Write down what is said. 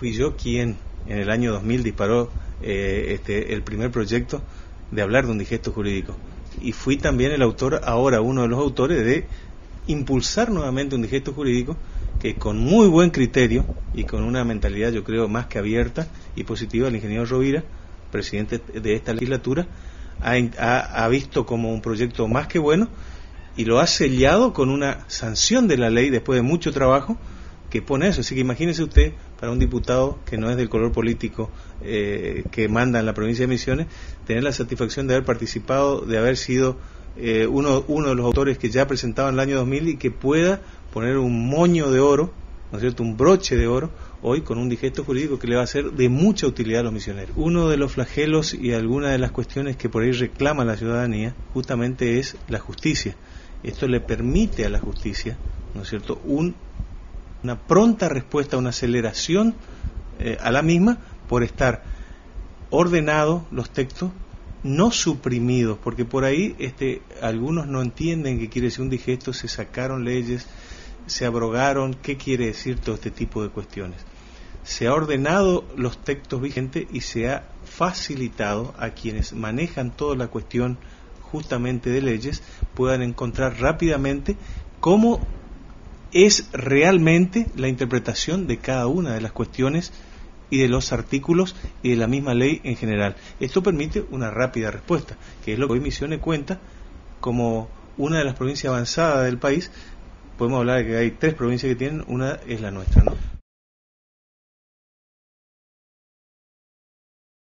fui yo quien en el año 2000 disparó el primer proyecto de hablar de un digesto jurídico. Y fui también el autor, ahora uno de los autores, de impulsar nuevamente un digesto jurídico que con muy buen criterio y con una mentalidad, yo creo, más que abierta y positiva, el ingeniero Rovira, presidente de esta legislatura, ha visto como un proyecto más que bueno y lo ha sellado con una sanción de la ley después de mucho trabajo que pone eso. Así que imagínese usted, para un diputado que no es del color político que manda en la provincia de Misiones, tener la satisfacción de haber participado, de haber sido uno de los autores que ya presentaba en el año 2000 y que pueda poner un moño de oro, ¿no es cierto?, un broche de oro hoy con un digesto jurídico que le va a ser de mucha utilidad a los misioneros. Uno de los flagelos y alguna de las cuestiones que por ahí reclama la ciudadanía justamente es la justicia. Esto le permite a la justicia, ¿no es cierto?, una pronta respuesta, una aceleración a la misma por estar ordenados los textos, no suprimidos, porque por ahí algunos no entienden qué quiere decir un digesto, se sacaron leyes, se abrogaron, qué quiere decir todo este tipo de cuestiones. Se ha ordenado los textos vigentes y se ha facilitado a quienes manejan toda la cuestión justamente de leyes puedan encontrar rápidamente cómo es realmente la interpretación de cada una de las cuestiones y de los artículos y de la misma ley en general. Esto permite una rápida respuesta, que es lo que hoy Misiones cuenta como una de las provincias avanzadas del país. Podemos hablar de que hay 3 provincias que tienen, una es la nuestra, ¿no?